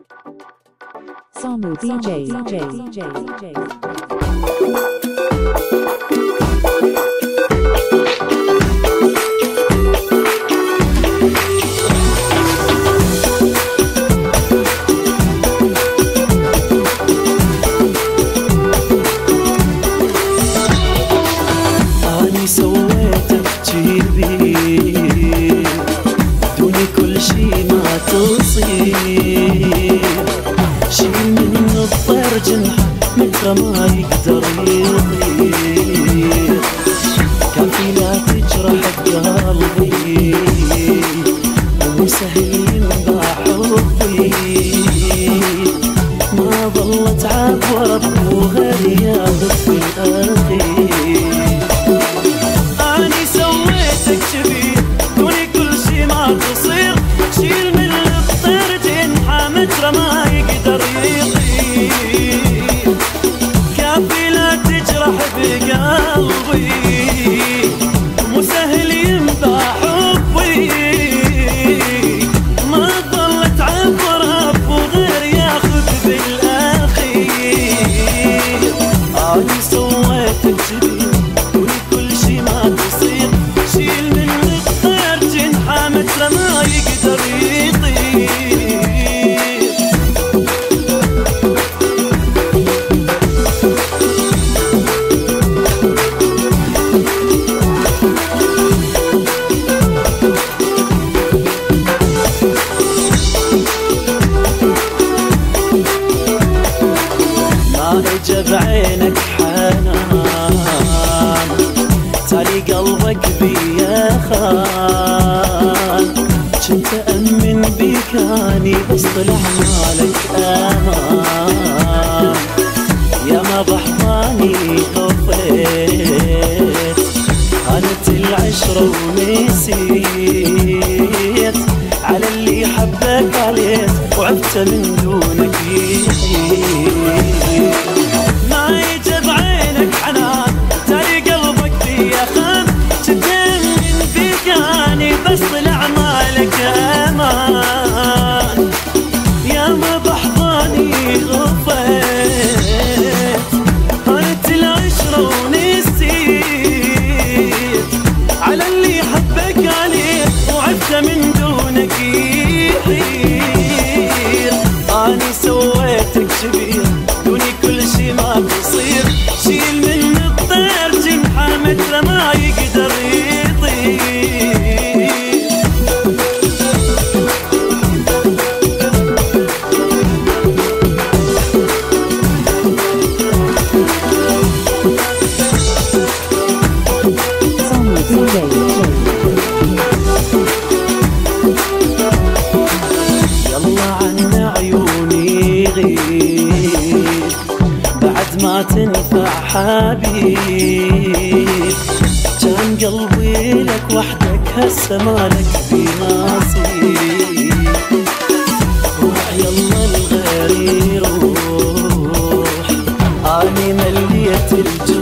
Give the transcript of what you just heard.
Samu DJ. أني سويتك جيبي دوني كل شي ما تصير، شيل منه الطير جنحه متر ما يقدر يطير، كافي لا تجرح بقلبي ومو سهل ينباع حبي، ما ظلت عبر وغير ياخذ في الأخير. أني سويتك جبين دوني كل شي ما تصير، شيل من الطير جنحه متر ما يقدر يطير، كافي لا تجرح بقلبي مو سهل ينباع حبي، ما ظلت عبر وغير ياخذ بالأخير. أني سويتك جبين دوني كل شي ما تصير، شيل من الطير جنحه متر ما يقدر يطير. ما اجى بعينك حنان تالي قلبك بيا خان، كنت أأمن بيك أني بس طلع مالك أمان، يا ما بحضاني خفيت هانت العشرة ونسيت، على اللي حبك عليت وعبت من دونك يحيي. ما يجى بعينك حنان تالي قلبك بيا خان، كنت أأمن بيك أني بس طلع مالك أمان، يا ما بحضاني غفيت هانت العشرة ونسيت، على اللي حبك عليه وعبت من دونك يحير. أني سويتك جبين دوني كل شي ما تصير، شيل من الطير جنحه متر ما يقدر يطير. Samu DJ. يلا عنا عيوني غيب بعد ما تنفع حبيب، كان قلبي لك وحدك هسه مالك في نصيب، روح يلا الغير يروح، أني مليت الجو